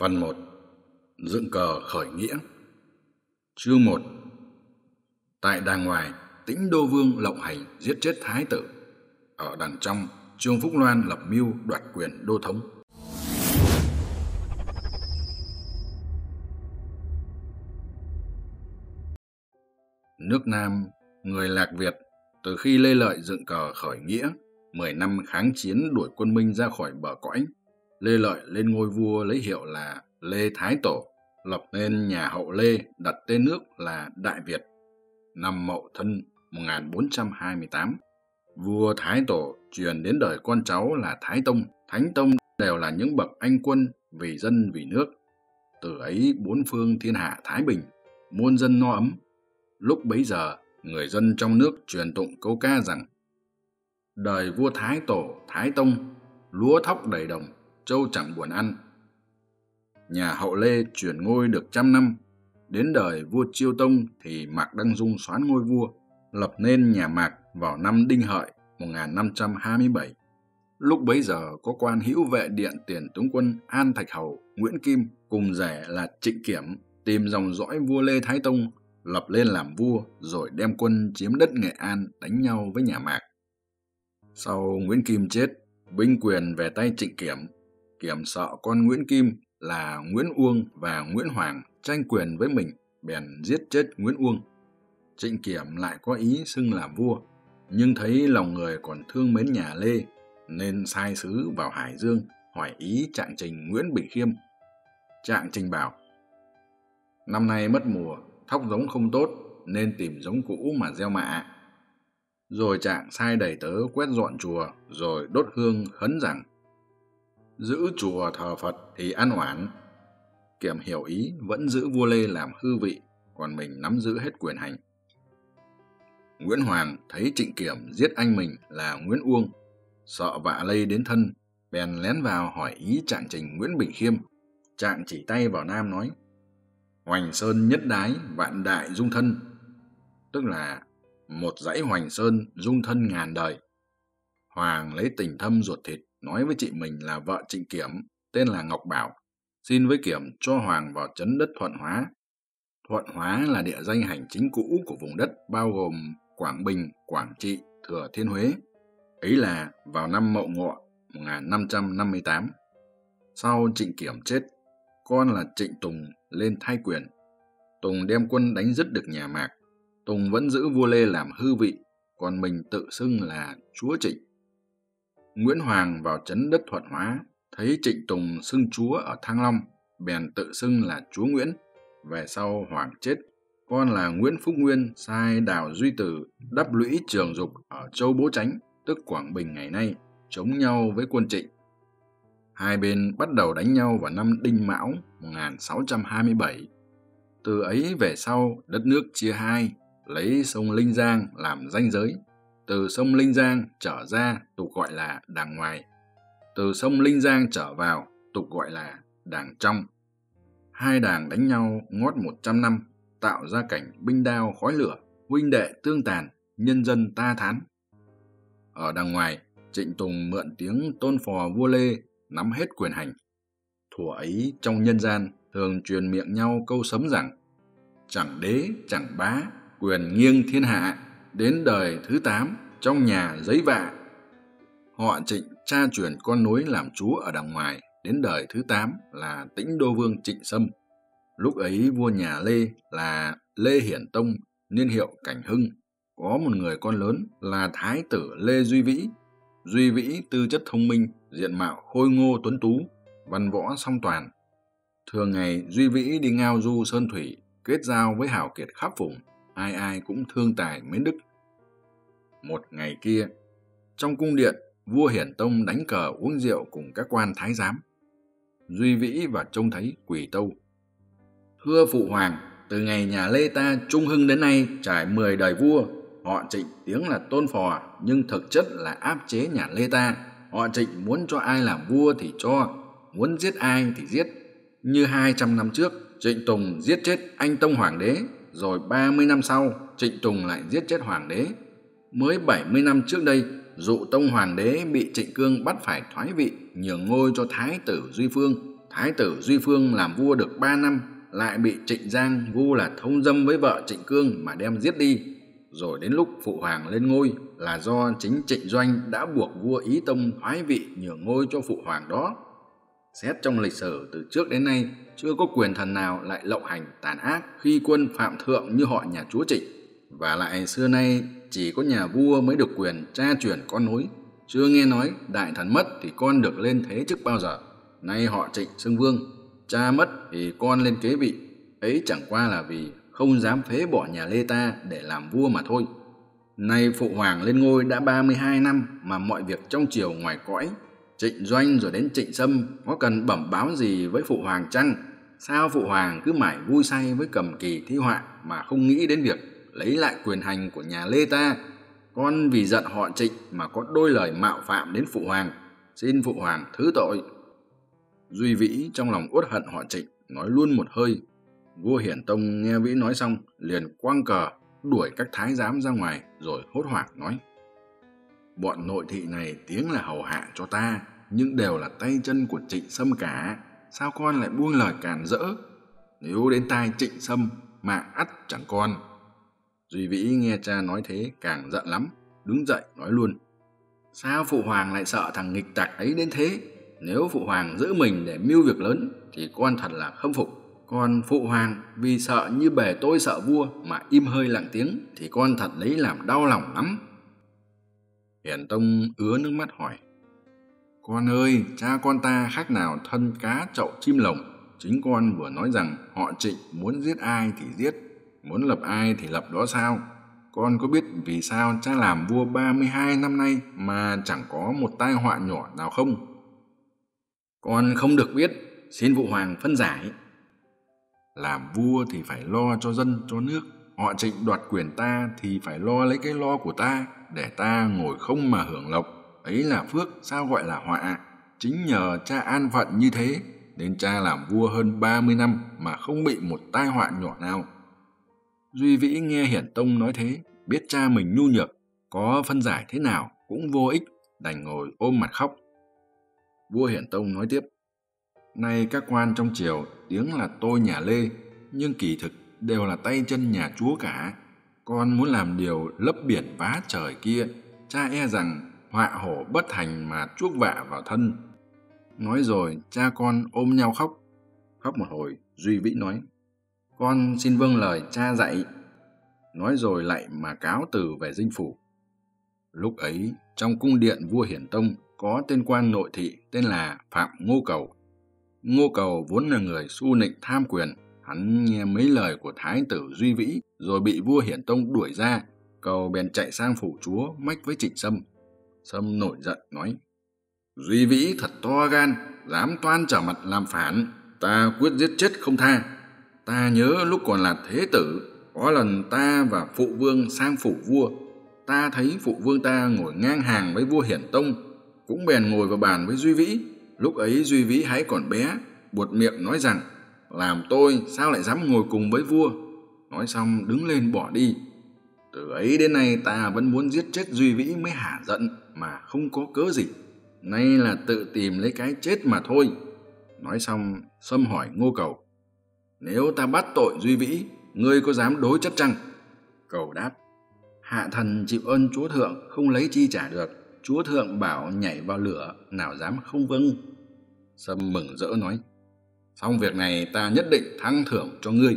Phần 1. Dựng cờ khởi nghĩa. Chương 1. Tại đàng ngoài, Tĩnh Đô Vương lộng hành giết chết thái tử. Ở đằng trong, Trương Phúc Loan lập mưu đoạt quyền đô thống. Nước Nam, người Lạc Việt, từ khi Lê Lợi dựng cờ khởi nghĩa, 10 năm kháng chiến đuổi quân Minh ra khỏi bờ cõi, Lê Lợi lên ngôi vua lấy hiệu là Lê Thái Tổ, lập nên nhà Hậu Lê, đặt tên nước là Đại Việt. Năm Mậu Thân 1428, vua Thái Tổ truyền đến đời con cháu là Thái Tông, Thánh Tông đều là những bậc anh quân vì dân vì nước. Từ ấy bốn phương thiên hạ thái bình, muôn dân no ấm. Lúc bấy giờ, người dân trong nước truyền tụng câu ca rằng: đời vua Thái Tổ, Thái Tông, lúa thóc đầy đồng, trâu chẳng buồn ăn. Nhà Hậu Lê truyền ngôi được 100 năm, đến đời vua Chiêu Tông thì Mạc Đăng Dung soán ngôi vua, lập nên nhà Mạc vào năm Đinh Hợi 1527. Lúc bấy giờ có quan hữu vệ điện tiền tướng quân An Thạch Hầu Nguyễn Kim cùng rể là Trịnh Kiểm tìm dòng dõi vua Lê Thái Tông, lập lên làm vua rồi đem quân chiếm đất Nghệ An đánh nhau với nhà Mạc. Sau Nguyễn Kim chết, binh quyền về tay Trịnh Kiểm. Kiểm sợ con Nguyễn Kim là Nguyễn Uông và Nguyễn Hoàng tranh quyền với mình, bèn giết chết Nguyễn Uông. Trịnh Kiểm lại có ý xưng làm vua, nhưng thấy lòng người còn thương mến nhà Lê, nên sai sứ vào Hải Dương hỏi ý Trạng Trình Nguyễn Bình Khiêm. Trạng Trình bảo: năm nay mất mùa, thóc giống không tốt, nên tìm giống cũ mà gieo mạ. Rồi Trạng sai đầy tớ quét dọn chùa, rồi đốt hương khấn rằng: giữ chùa thờ Phật thì an oản. Kiểm hiểu ý, vẫn giữ vua Lê làm hư vị, còn mình nắm giữ hết quyền hành. Nguyễn Hoàng thấy Trịnh Kiểm giết anh mình là Nguyễn Uông, sợ vạ lây đến thân, bèn lén vào hỏi ý Trạng Trình Nguyễn Bình Khiêm. Trạng chỉ tay vào Nam nói: Hoành Sơn nhất đái, vạn đại dung thân, tức là một dãy Hoành Sơn dung thân ngàn đời. Hoàng lấy tình thâm ruột thịt nói với chị mình là vợ Trịnh Kiểm, tên là Ngọc Bảo, xin với Kiểm cho Hoàng vào trấn đất Thuận Hóa. Thuận Hóa là địa danh hành chính cũ của vùng đất bao gồm Quảng Bình, Quảng Trị, Thừa Thiên Huế. Ấy là vào năm Mậu Ngọ 1558. Sau Trịnh Kiểm chết, con là Trịnh Tùng lên thay quyền. Tùng đem quân đánh dứt được nhà Mạc. Tùng vẫn giữ vua Lê làm hư vị, còn mình tự xưng là chúa Trịnh. Nguyễn Hoàng vào trấn đất Thuận Hóa, thấy Trịnh Tùng xưng chúa ở Thăng Long, bèn tự xưng là chúa Nguyễn. Về sau Hoàng chết, con là Nguyễn Phúc Nguyên sai Đào Duy Từ đắp lũy Trường Dục ở Châu Bố Chánh, tức Quảng Bình ngày nay, chống nhau với quân Trịnh. Hai bên bắt đầu đánh nhau vào năm Đinh Mão 1627. Từ ấy về sau, đất nước chia hai, lấy sông Linh Giang làm ranh giới. Từ sông Linh Giang trở ra tục gọi là đàng ngoài. Từ sông Linh Giang trở vào tục gọi là đàng trong. Hai đàng đánh nhau ngót 100 năm, tạo ra cảnh binh đao khói lửa, huynh đệ tương tàn, nhân dân ta thán. Ở đàng ngoài, Trịnh Tùng mượn tiếng tôn phò vua Lê, nắm hết quyền hành. Thuở ấy trong nhân gian thường truyền miệng nhau câu sấm rằng: chẳng đế chẳng bá, quyền nghiêng thiên hạ, đến đời thứ 8 trong nhà giấy vạ. Họ Trịnh cha truyền con nối làm chúa ở đàng ngoài đến đời thứ 8 là Tĩnh Đô Vương Trịnh Sâm. Lúc ấy vua nhà Lê là Lê Hiển Tông, niên hiệu Cảnh Hưng, có một người con lớn là Thái tử Lê Duy Vĩ. Duy Vĩ tư chất thông minh, diện mạo khôi ngô tuấn tú, văn võ song toàn. Thường ngày Duy Vĩ đi ngao du sơn thủy, kết giao với hào kiệt khắp vùng, ai ai cũng thương tài mến đức. Một ngày kia, trong cung điện, vua Hiển Tông đánh cờ uống rượu cùng các quan thái giám. Duy Vĩ và trông thấy quỳ tâu: thưa phụ hoàng, từ ngày nhà Lê ta trung hưng đến nay trải 10 đời vua, họ Trịnh tiếng là tôn phò nhưng thực chất là áp chế nhà Lê ta. Họ Trịnh muốn cho ai làm vua thì cho, muốn giết ai thì giết. Như 200 năm trước, Trịnh Tùng giết chết anh Tông Hoàng đế, rồi 30 năm sau, Trịnh Tùng lại giết chết Hoàng đế. Mới 70 năm trước đây, Dụ Tông Hoàng đế bị Trịnh Cương bắt phải thoái vị, nhường ngôi cho Thái tử Duy Phương, Thái tử Duy Phương làm vua được 3 năm, lại bị Trịnh Giang vu là thông dâm với vợ Trịnh Cương mà đem giết đi. Rồi đến lúc phụ hoàng lên ngôi là do chính Trịnh Doanh đã buộc vua Ý Tông thoái vị nhường ngôi cho phụ hoàng đó. Xét trong lịch sử từ trước đến nay, chưa có quyền thần nào lại lộng hành tàn ác khi quân phạm thượng như họ nhà chúa Trịnh. Và lại xưa nay chỉ có nhà vua mới được quyền tra truyền con nối. Chưa nghe nói đại thần mất thì con được lên thế chức bao giờ. Nay họ Trịnh xưng vương, cha mất thì con lên kế vị. Ấy chẳng qua là vì không dám phế bỏ nhà Lê ta để làm vua mà thôi. Nay phụ hoàng lên ngôi đã 32 năm mà mọi việc trong triều ngoài cõi, Trịnh Doanh rồi đến Trịnh Sâm có cần bẩm báo gì với phụ hoàng chăng? Sao phụ hoàng cứ mãi vui say với cầm kỳ thi họa mà không nghĩ đến việc lấy lại quyền hành của nhà Lê ta? Con vì giận họ Trịnh mà có đôi lời mạo phạm đến phụ hoàng, xin phụ hoàng thứ tội. Duy Vĩ trong lòng uất hận họ Trịnh, nói luôn một hơi. Vua Hiển Tông nghe Vĩ nói xong liền quăng cờ đuổi các thái giám ra ngoài, rồi hốt hoảng nói: bọn nội thị này tiếng là hầu hạ cho ta, nhưng đều là tay chân của Trịnh Sâm cả, sao con lại buông lời càn rỡ? Nếu đến tai Trịnh Sâm mạng ắt chẳng còn. Duy Vĩ nghe cha nói thế càng giận lắm, đứng dậy nói luôn: sao phụ hoàng lại sợ thằng nghịch tặc ấy đến thế? Nếu phụ hoàng giữ mình để mưu việc lớn thì con thật là khâm phục. Còn phụ hoàng vì sợ như bề tôi sợ vua mà im hơi lặng tiếng thì con thật lấy làm đau lòng lắm. Hiển Tông ứa nước mắt hỏi: con ơi, cha con ta khác nào thân cá chậu chim lồng. Chính con vừa nói rằng họ Trịnh muốn giết ai thì giết, muốn lập ai thì lập đó sao? Con có biết vì sao cha làm vua 32 năm nay mà chẳng có một tai họa nhỏ nào không? Con không được biết, xin phụ hoàng phân giải. Làm vua thì phải lo cho dân cho nước. Họ Trịnh đoạt quyền ta thì phải lo lấy cái lo của ta, để ta ngồi không mà hưởng lộc. Ấy là phước, sao gọi là họa? Chính nhờ cha an phận như thế nên cha làm vua hơn 30 năm mà không bị một tai họa nhỏ nào. Duy Vĩ nghe Hiển Tông nói thế, biết cha mình nhu nhược, có phân giải thế nào cũng vô ích, đành ngồi ôm mặt khóc. Vua Hiển Tông nói tiếp: nay các quan trong triều tiếng là tôi nhà Lê, nhưng kỳ thực đều là tay chân nhà chúa cả. Con muốn làm điều lấp biển vá trời kia, cha e rằng họa hổ bất thành mà chuốc vạ vào thân. Nói rồi cha con ôm nhau khóc. Khóc một hồi, Duy Vĩ nói: con xin vâng lời cha dạy. Nói rồi lại mà cáo từ về dinh phủ. Lúc ấy trong cung điện vua Hiển Tông có tên quan nội thị tên là Phạm Ngô Cầu. Ngô Cầu vốn là người su nịnh tham quyền. Hắn nghe mấy lời của thái tử Duy Vĩ rồi bị vua Hiển Tông đuổi ra. Cầu bèn chạy sang phủ chúa mách với Trịnh Sâm. Sâm nổi giận nói: Duy Vĩ thật to gan, dám toan trở mặt làm phản, ta quyết giết chết không tha. Ta nhớ lúc còn là thế tử, có lần ta và phụ vương sang phủ vua, ta thấy phụ vương ta ngồi ngang hàng với vua Hiển Tông, cũng bèn ngồi vào bàn với Duy Vĩ. Lúc ấy Duy Vĩ hãy còn bé, buột miệng nói rằng: làm tôi sao lại dám ngồi cùng với vua. Nói xong đứng lên bỏ đi. Từ ấy đến nay ta vẫn muốn giết chết Duy Vĩ mới hả giận, mà không có cớ gì. Nay là tự tìm lấy cái chết mà thôi. Nói xong Sâm hỏi Ngô Cầu: nếu ta bắt tội Duy Vĩ, ngươi có dám đối chất chăng? Cầu đáp: hạ thần chịu ơn chúa thượng, không lấy chi trả được. Chúa thượng bảo nhảy vào lửa, nào dám không vâng. Sâm mừng rỡ nói: xong việc này ta nhất định thăng thưởng cho ngươi.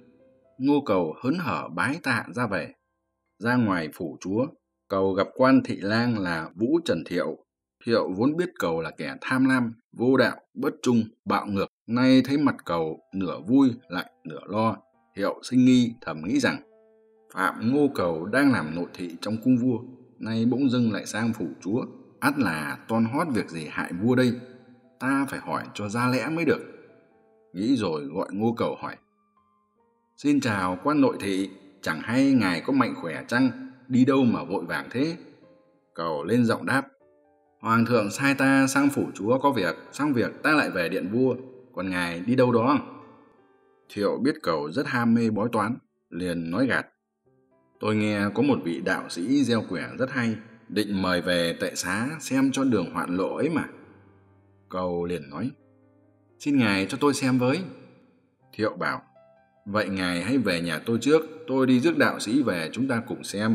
Ngô Cầu hớn hở bái tạ ra về. Ra ngoài phủ chúa, Cầu gặp quan thị lang là Vũ Trần Thiệu. Thiệu vốn biết Cầu là kẻ tham lam, vô đạo, bất trung, bạo ngược. Nay thấy mặt Cầu nửa vui lại nửa lo, Thiệu sinh nghi, thầm nghĩ rằng Phạm Ngô Cầu đang làm nội thị trong cung vua, nay bỗng dưng lại sang phủ chúa, ắt là toan hót việc gì hại vua đây. Ta phải hỏi cho ra lẽ mới được. Nghĩ rồi gọi Ngô Cầu hỏi: xin chào quan nội thị, chẳng hay ngài có mạnh khỏe chăng, đi đâu mà vội vàng thế? Cầu lên giọng đáp: hoàng thượng sai ta sang phủ chúa có việc, xong việc ta lại về điện vua, còn ngài đi đâu đó? Thiệu biết Cầu rất ham mê bói toán, liền nói gạt: tôi nghe có một vị đạo sĩ gieo quẻ rất hay, định mời về tệ xá xem cho đường hoạn lộ ấy mà. Cầu liền nói: Xin ngài cho tôi xem với. Thiệu bảo, vậy ngài hãy về nhà tôi trước, tôi đi rước đạo sĩ về chúng ta cùng xem.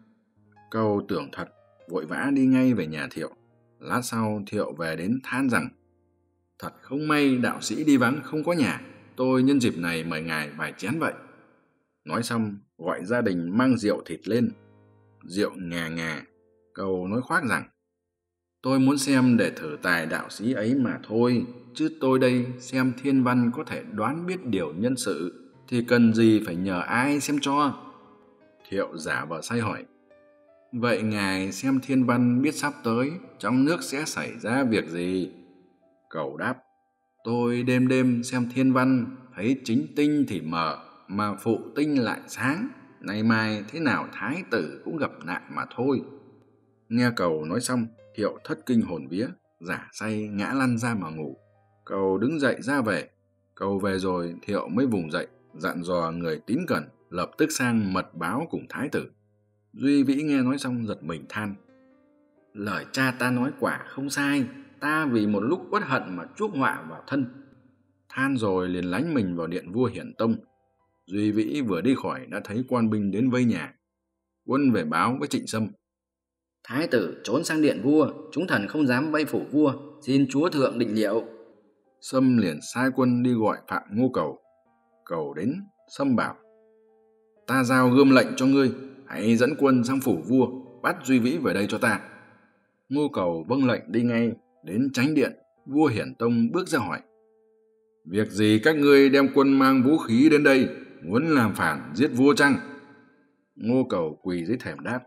Câu tưởng thật, vội vã đi ngay về nhà Thiệu. Lát sau Thiệu về đến than rằng, thật không may đạo sĩ đi vắng không có nhà, tôi nhân dịp này mời ngài vài chén vậy. Nói xong gọi gia đình mang rượu thịt lên. Rượu ngà ngà. Cầu nói khoác rằng, tôi muốn xem để thử tài đạo sĩ ấy mà thôi, chứ tôi đây xem thiên văn có thể đoán biết điều nhân sự, thì cần gì phải nhờ ai xem cho. Thiệu giả vờ say hỏi, vậy ngài xem thiên văn biết sắp tới trong nước sẽ xảy ra việc gì? Cầu đáp, tôi đêm đêm xem thiên văn, thấy chính tinh thì mờ, mà phụ tinh lại sáng, nay mai thế nào thái tử cũng gặp nạn mà thôi. Nghe Cầu nói xong, Thiệu thất kinh hồn vía, giả say ngã lăn ra mà ngủ. Cầu đứng dậy ra về. Cầu về rồi, Thiệu mới vùng dậy, dặn dò người tín cẩn, lập tức sang mật báo cùng thái tử. Duy Vĩ nghe nói xong giật mình than, lời cha ta nói quả không sai, ta vì một lúc uất hận mà chuốc họa vào thân. Than rồi liền lánh mình vào điện vua Hiển Tông. Duy Vĩ vừa đi khỏi đã thấy quan binh đến vây nhà. Quân về báo với Trịnh Sâm, Thái tử trốn sang điện vua, chúng thần không dám vây phủ vua, xin chúa thượng định liệu. Sâm liền sai quân đi gọi Phạm Ngô Cầu. Cầu đến, Sâm bảo, ta giao gươm lệnh cho ngươi, hãy dẫn quân sang phủ vua, bắt Duy Vĩ về đây cho ta. Ngô Cầu vâng lệnh đi ngay. Đến chánh điện, vua Hiển Tông bước ra hỏi, việc gì các ngươi đem quân mang vũ khí đến đây, muốn làm phản giết vua chăng? Ngô Cầu quỳ dưới thềm đáp,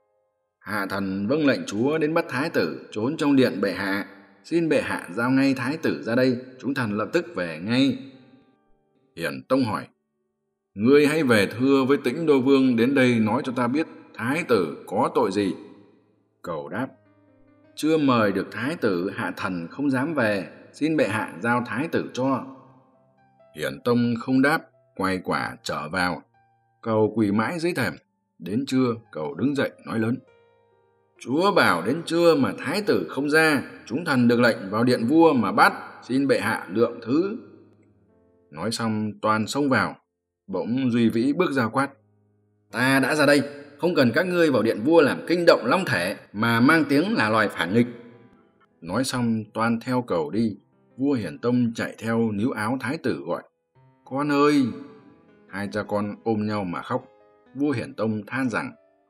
hạ thần vâng lệnh chúa đến bắt thái tử trốn trong điện bệ hạ, xin bệ hạ giao ngay thái tử ra đây, chúng thần lập tức về ngay. Hiển Tông hỏi, ngươi hãy về thưa với Tĩnh Đô Vương đến đây nói cho ta biết thái tử có tội gì. Cầu đáp, chưa mời được thái tử, hạ thần không dám về, xin bệ hạ giao thái tử cho. Hiển Tông không đáp, quay quả trở vào. Cầu quỳ mãi dưới thềm. Đến trưa, Cầu đứng dậy nói lớn, chúa bảo đến trưa mà thái tử không ra, chúng thần được lệnh vào điện vua mà bắt, xin bệ hạ lượng thứ. Nói xong toàn xông vào. Bỗng Duy Vĩ bước ra quát, Ta đã ra đây, không cần các ngươi vào điện vua làm kinh động long thể mà mang tiếng là loài phản nghịch. Nói xong toan theo Cầu đi. Vua Hiển Tông chạy theo níu áo thái tử gọi, con ơi. Hai cha con ôm nhau mà khóc. Vua Hiển Tông than rằng,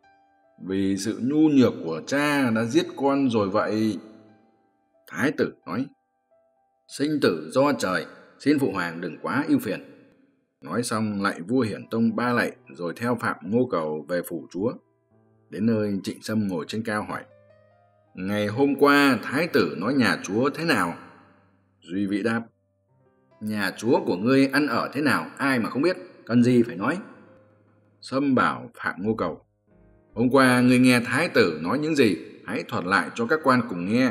vì sự nhu nhược của cha đã giết con rồi vậy. Thái tử nói, Sinh tử do trời, xin phụ hoàng đừng quá ưu phiền. Nói xong lạy vua Hiển Tông 3 lạy, rồi theo Phạm Ngô Cầu về phủ chúa. Đến nơi, Trịnh Sâm ngồi trên cao hỏi, ngày hôm qua thái tử nói nhà chúa thế nào? Duy Vĩ đáp, Nhà chúa của ngươi ăn ở thế nào ai mà không biết, cần gì phải nói. Sâm bảo Phạm Ngô Cầu, hôm qua ngươi nghe thái tử nói những gì, hãy thuật lại cho các quan cùng nghe.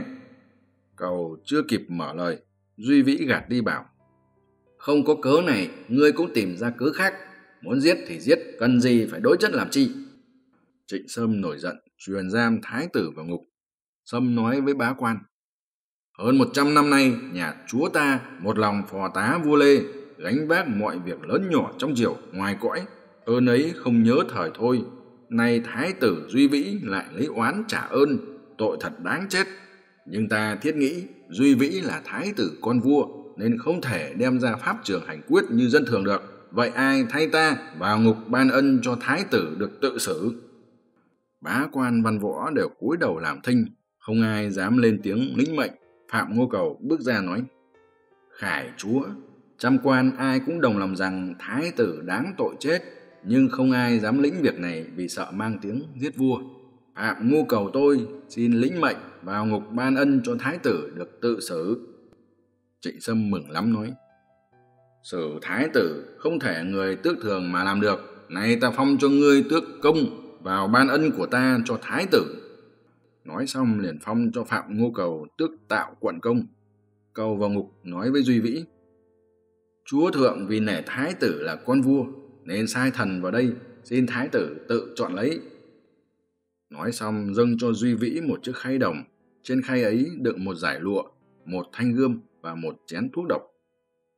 Cầu chưa kịp mở lời, Duy Vĩ gạt đi bảo, không có cớ này, ngươi cũng tìm ra cớ khác, muốn giết thì giết, cần gì phải đối chất làm chi. Trịnh Sâm nổi giận, truyền giam thái tử vào ngục. Sâm nói với bá quan, hơn 100 năm nay, nhà chúa ta một lòng phò tá vua Lê, gánh vác mọi việc lớn nhỏ trong triều ngoài cõi, ơn ấy không nhớ thời thôi. Nay thái tử Duy Vĩ lại lấy oán trả ơn, tội thật đáng chết. Nhưng ta thiết nghĩ Duy Vĩ là thái tử con vua, nên không thể đem ra pháp trường hành quyết như dân thường được. Vậy ai thay ta vào ngục ban ân cho thái tử được tự xử? Bá quan văn võ đều cúi đầu làm thinh, không ai dám lên tiếng lĩnh mệnh. Phạm Ngô Cầu bước ra nói, khải chúa, trăm quan ai cũng đồng lòng rằng thái tử đáng tội chết, nhưng không ai dám lĩnh việc này vì sợ mang tiếng giết vua. Phạm Ngô Cầu tôi xin lĩnh mệnh vào ngục ban ân cho thái tử được tự xử. Trịnh Sâm mừng lắm nói, xử thái tử không thể người tước thường mà làm được, nay ta phong cho ngươi tước công vào ban ân của ta cho thái tử. Nói xong liền phong cho Phạm Ngô Cầu tước tạo quận công. Cầu vào ngục nói với Duy Vĩ, chúa thượng vì nể thái tử là con vua nên sai thần vào đây, xin thái tử tự chọn lấy. Nói xong dâng cho Duy Vĩ một chiếc khay đồng, trên khay ấy đựng một dải lụa, một thanh gươm và một chén thuốc độc.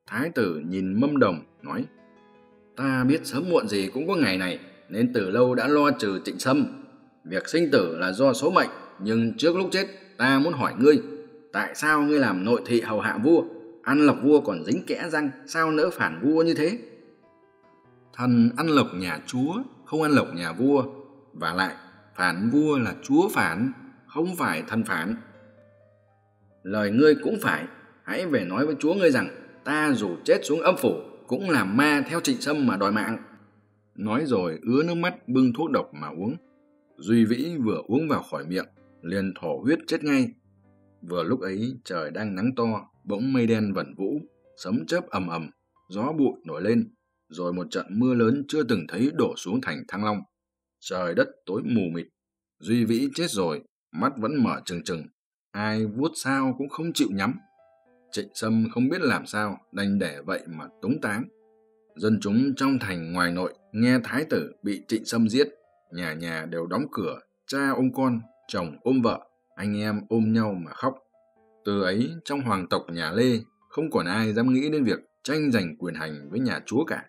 Thái tử nhìn mâm đồng, nói: Ta biết sớm muộn gì cũng có ngày này, nên từ lâu đã lo trừ Trịnh Sâm. Việc sinh tử là do số mệnh, nhưng trước lúc chết ta muốn hỏi ngươi, tại sao ngươi làm nội thị hầu hạ vua, ăn lộc vua còn dính kẽ răng, sao nỡ phản vua như thế? Thần ăn lộc nhà chúa, không ăn lộc nhà vua. Vả lại, phản vua là chúa phản, không phải thần phản. Lời ngươi cũng phải, hãy về nói với chúa ngươi rằng ta dù chết xuống âm phủ cũng làm ma theo Trịnh Sâm mà đòi mạng. Nói rồi ứa nước mắt bưng thuốc độc mà uống. Duy Vĩ vừa uống vào khỏi miệng, liền thổ huyết chết ngay. Vừa lúc ấy trời đang nắng to, bỗng mây đen vẩn vũ, sấm chớp ầm ầm, gió bụi nổi lên, rồi một trận mưa lớn chưa từng thấy đổ xuống thành Thăng Long. Trời đất tối mù mịt. Duy Vĩ chết rồi, mắt vẫn mở trừng trừng, ai vuốt sao cũng không chịu nhắm. Trịnh Sâm không biết làm sao, đành để vậy mà tống táng. Dân chúng trong thành ngoài nội nghe thái tử bị Trịnh Sâm giết, nhà nhà đều đóng cửa, cha ôm con, chồng ôm vợ, anh em ôm nhau mà khóc. Từ ấy trong hoàng tộc nhà Lê không còn ai dám nghĩ đến việc tranh giành quyền hành với nhà chúa cả.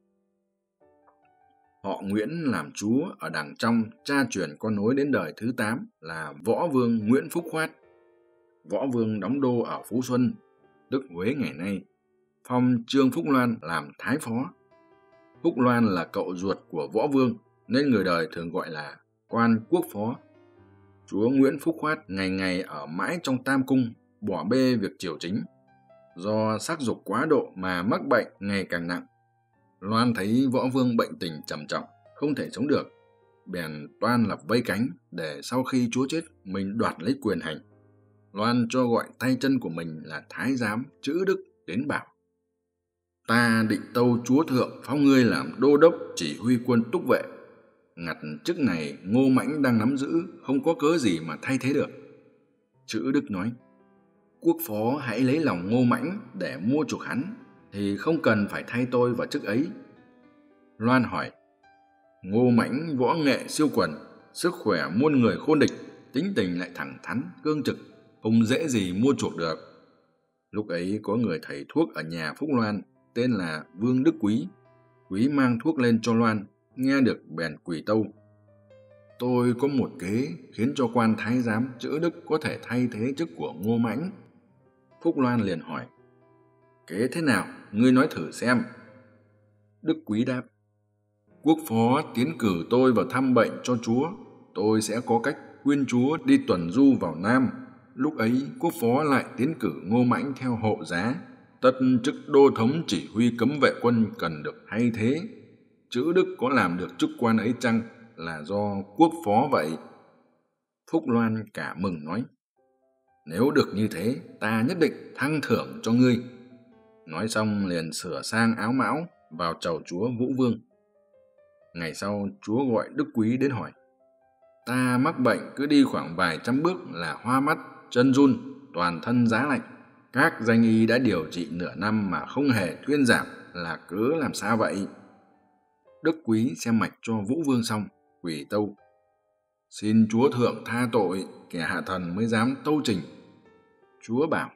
Họ Nguyễn làm chúa ở đằng trong, cha truyền con nối đến đời thứ 8 là Võ Vương Nguyễn Phúc Khoát. Võ Vương đóng đô ở Phú Xuân, tức Huế ngày nay, phong Trương Phúc Loan làm thái phó. Phúc Loan là cậu ruột của Võ Vương, nên người đời thường gọi là quan quốc phó. Chúa Nguyễn Phúc Khoát ngày ngày ở mãi trong Tam Cung, bỏ bê việc triều chính. Do sắc dục quá độ mà mắc bệnh ngày càng nặng. Loan thấy Võ Vương bệnh tình trầm trọng, không thể sống được, bèn toan lập vây cánh để sau khi chúa chết mình đoạt lấy quyền hành. Loan cho gọi tay chân của mình là thái giám Chữ Đức đến bảo: ta định tâu chúa thượng phong ngươi làm đô đốc chỉ huy quân túc vệ. Ngặt chức này Ngô Mãnh đang nắm giữ, không có cớ gì mà thay thế được. Chữ Đức nói: quốc phó hãy lấy lòng Ngô Mãnh để mua chuộc hắn, thì không cần phải thay tôi vào chức ấy. Loan hỏi: Ngô Mãnh võ nghệ siêu quần, sức khỏe muôn người khôn địch, tính tình lại thẳng thắn cương trực, không dễ gì mua chuộc được. Lúc ấy có người thầy thuốc ở nhà Phúc Loan tên là Vương Đức Quý. Quý mang thuốc lên cho Loan, nghe được bèn quỳ tâu: tôi có một kế khiến cho quan thái giám Chữ Đức có thể thay thế chức của Ngô Mãnh. Phúc Loan liền hỏi: kế thế nào, ngươi nói thử xem. Đức Quý đáp: quốc phó tiến cử tôi vào thăm bệnh cho chúa, tôi sẽ có cách khuyên chúa đi tuần du vào Nam. Lúc ấy quốc phó lại tiến cử Ngô Mãnh theo hộ giá, tất chức đô thống chỉ huy cấm vệ quân cần được thay thế. Chữ Đức có làm được chức quan ấy chăng là do quốc phó vậy. Phúc Loan cả mừng nói: nếu được như thế, ta nhất định thăng thưởng cho ngươi. Nói xong liền sửa sang áo mão vào chầu chúa Vũ Vương. Ngày sau chúa gọi Đức Quý đến hỏi: ta mắc bệnh cứ đi khoảng vài trăm bước là hoa mắt, chân run, toàn thân giá lạnh. Các danh y đã điều trị nửa năm mà không hề thuyên giảm, là cớ làm sao vậy? Đức Quý xem mạch cho Vũ Vương xong, quỳ tâu: xin chúa thượng tha tội, kẻ hạ thần mới dám tâu trình. Chúa bảo: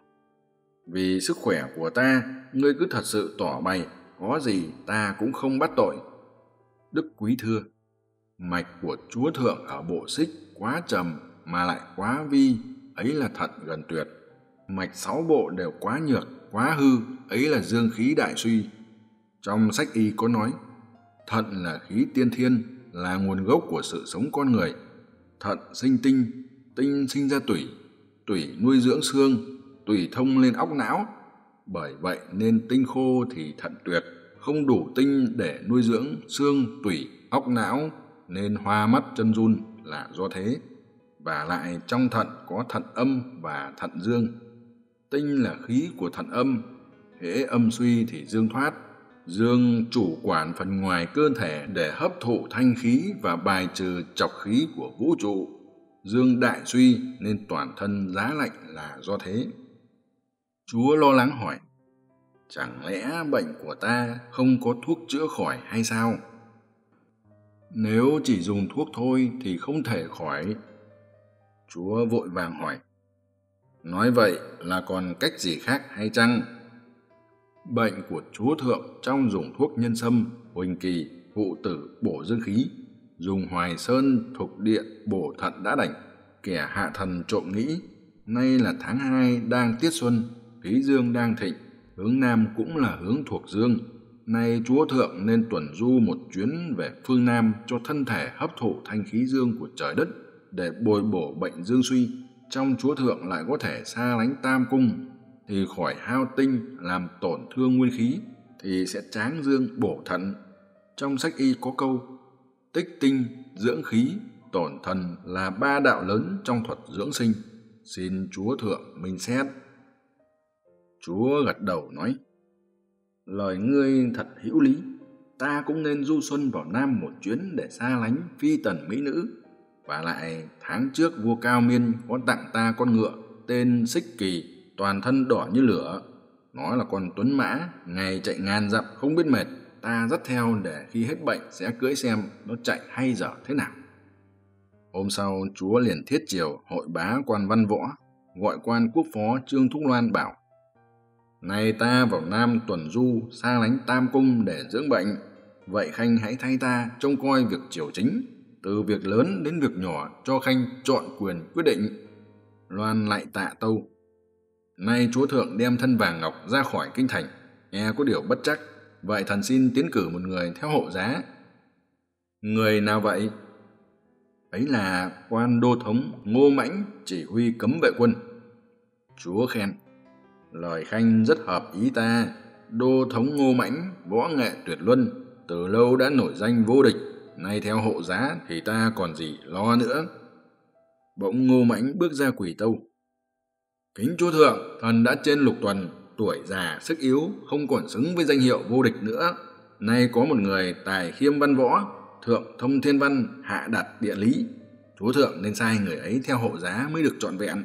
vì sức khỏe của ta, ngươi cứ thật sự tỏ bày, có gì ta cũng không bắt tội. Đức Quý thưa: mạch của chúa thượng ở bộ xích quá trầm mà lại quá vi, ấy là thận gần tuyệt. Mạch 6 bộ đều quá nhược, quá hư, ấy là dương khí đại suy. Trong sách y có nói, thận là khí tiên thiên, là nguồn gốc của sự sống con người. Thận sinh tinh, tinh sinh ra tủy, tủy nuôi dưỡng xương, tủy thông lên óc não. Bởi vậy nên tinh khô thì thận tuyệt, không đủ tinh để nuôi dưỡng xương, tủy, óc não, nên hoa mắt chân run là do thế. Và lại trong thận có thận âm và thận dương. Tinh là khí của thận âm, hễ âm suy thì dương thoát. Dương chủ quản phần ngoài cơ thể để hấp thụ thanh khí và bài trừ trọc khí của vũ trụ. Dương đại suy nên toàn thân giá lạnh là do thế. Chúa lo lắng hỏi: chẳng lẽ bệnh của ta không có thuốc chữa khỏi hay sao? Nếu chỉ dùng thuốc thôi thì không thể khỏi. Chúa vội vàng hỏi: nói vậy là còn cách gì khác hay chăng? Bệnh của chúa thượng trong dùng thuốc nhân sâm, huỳnh kỳ, phụ tử bổ dương khí, dùng hoài sơn thục điện bổ thận đã đành. Kẻ hạ thần trộm nghĩ, nay là tháng 2 đang tiết xuân, khí dương đang thịnh, hướng nam cũng là hướng thuộc dương. Nay chúa thượng nên tuần du một chuyến về phương nam cho thân thể hấp thụ thanh khí dương của trời đất để bồi bổ bệnh dương suy. Trong chúa thượng lại có thể xa lánh tam cung thì khỏi hao tinh làm tổn thương nguyên khí, thì sẽ tráng dương bổ thận. Trong sách y có câu tích tinh dưỡng khí tổn thần là 3 đạo lớn trong thuật dưỡng sinh, xin chúa thượng minh xét. Chúa gật đầu nói, lời ngươi thật hữu lý, ta cũng nên du xuân vào nam một chuyến để xa lánh phi tần mỹ nữ. Và lại tháng trước vua Cao Miên có tặng ta con ngựa tên Xích Kỳ, toàn thân đỏ như lửa. Nó là con tuấn mã, ngày chạy ngàn dặm không biết mệt. Ta dắt theo để khi hết bệnh sẽ cưỡi xem nó chạy hay dở thế nào. Hôm sau chúa liền thiết triều hội bá quan văn võ, gọi quan quốc phó Trương Thúc Loan bảo, nay ta vào nam tuần du xa lánh tam cung để dưỡng bệnh, vậy khanh hãy thay ta trông coi việc triều chính, từ việc lớn đến việc nhỏ cho khanh chọn quyền quyết định. Loan lại tạ tâu, nay chúa thượng đem thân vàng ngọc ra khỏi kinh thành, nghe có điều bất chắc, vậy thần xin tiến cử một người theo hộ giá. Người nào vậy? Ấy là quan đô thống Ngô Mãnh, chỉ huy cấm vệ quân. Chúa khen, lời khanh rất hợp ý ta. Đô thống Ngô Mãnh võ nghệ tuyệt luân, từ lâu đã nổi danh vô địch, nay theo hộ giá thì ta còn gì lo nữa. Bỗng Ngô Mãnh bước ra quỳ tâu, kính chúa thượng, thần đã trên lục tuần, tuổi già sức yếu, không còn xứng với danh hiệu vô địch nữa. Nay có một người tài khiêm văn võ, thượng thông thiên văn, hạ đạt địa lý, chúa thượng nên sai người ấy theo hộ giá mới được trọn vẹn.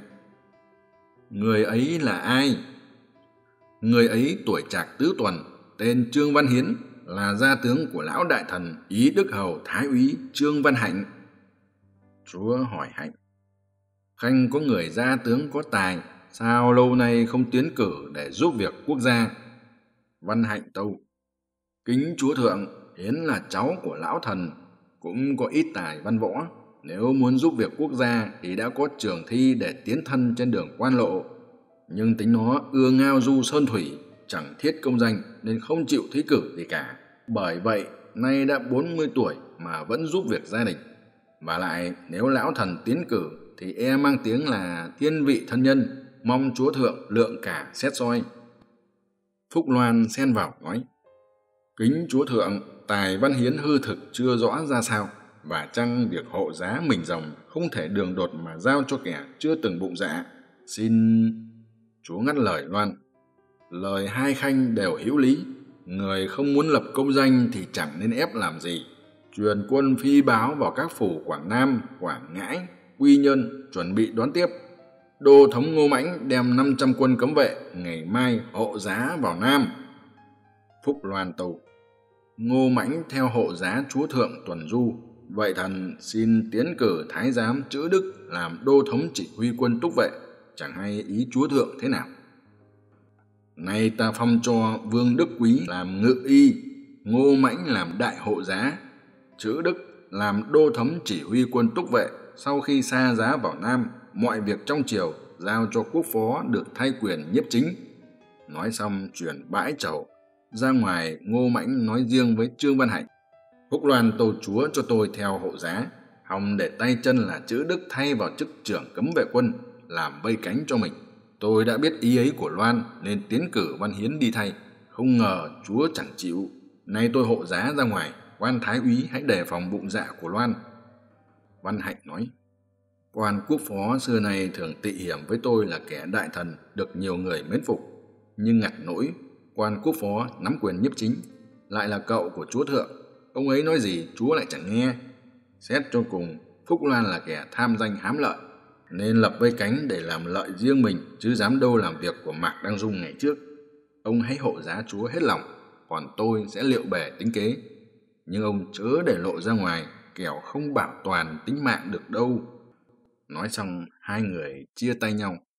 Người ấy là ai? Người ấy tuổi trạc tứ tuần, tên Trương Văn Hiến, là gia tướng của lão đại thần Ý Đức Hầu Thái úy Trương Văn Hạnh. Chúa hỏi Hạnh, khanh có người gia tướng có tài, sao lâu nay không tiến cử để giúp việc quốc gia? Văn Hạnh tâu, kính chúa thượng, Hiến là cháu của lão thần, cũng có ít tài văn võ. Nếu muốn giúp việc quốc gia thì đã có trường thi để tiến thân trên đường quan lộ. Nhưng tính nó ưa ngao du sơn thủy, chẳng thiết công danh nên không chịu thí cử gì cả. Bởi vậy nay đã 40 tuổi mà vẫn giúp việc gia đình. Và lại nếu lão thần tiến cử thì e mang tiếng là thiên vị thân nhân, mong chúa thượng lượng cả xét soi. Phúc Loan xen vào nói, kính chúa thượng, tài Văn Hiến hư thực chưa rõ ra sao, và chăng việc hộ giá mình rồng không thể đường đột mà giao cho kẻ chưa từng bụng dạ. Xin... Chúa ngắt lời Loan, lời hai khanh đều hữu lý, người không muốn lập công danh thì chẳng nên ép làm gì. Truyền quân phi báo vào các phủ Quảng Nam, Quảng Ngãi, Quy Nhơn chuẩn bị đón tiếp. Đô thống Ngô Mãnh đem 500 quân cấm vệ ngày mai hộ giá vào Nam. Phúc Loan tâu, Ngô Mãnh theo hộ giá chúa thượng tuần du, vậy thần xin tiến cử thái giám Chữ Đức làm đô thống chỉ huy quân túc vệ, chẳng hay ý chúa thượng thế nào. Nay ta phong cho Vương Đức Quý làm ngự y, Ngô Mãnh làm đại hộ giá, Chữ Đức làm đô thống chỉ huy quân túc vệ. Sau khi xa giá vào Nam, mọi việc trong triều giao cho quốc phó được thay quyền nhiếp chính. Nói xong chuyển bãi chầu ra ngoài. Ngô Mãnh nói riêng với Trương Văn Hạnh, Phúc Loan tâu chúa cho tôi theo hộ giá, hòng để tay chân là Chữ Đức thay vào chức trưởng cấm vệ quân, làm vây cánh cho mình. Tôi đã biết ý ấy của Loan nên tiến cử Văn Hiến đi thay, không ngờ chúa chẳng chịu. Nay tôi hộ giá ra ngoài, quan thái úy hãy đề phòng bụng dạ của Loan. Văn Hạnh nói, quan quốc phó xưa nay thường tị hiểm với tôi là kẻ đại thần được nhiều người mến phục, nhưng ngặt nỗi quan quốc phó nắm quyền nhiếp chính, lại là cậu của chúa thượng, ông ấy nói gì chúa lại chẳng nghe. Xét cho cùng, Phúc Loan là kẻ tham danh hám lợi, nên lập vây cánh để làm lợi riêng mình, chứ dám đâu làm việc của Mạc Đăng Dung ngày trước. Ông hãy hộ giá chúa hết lòng, còn tôi sẽ liệu bề tính kế. Nhưng ông chớ để lộ ra ngoài, kẻo không bảo toàn tính mạng được đâu. Nói xong hai người chia tay nhau.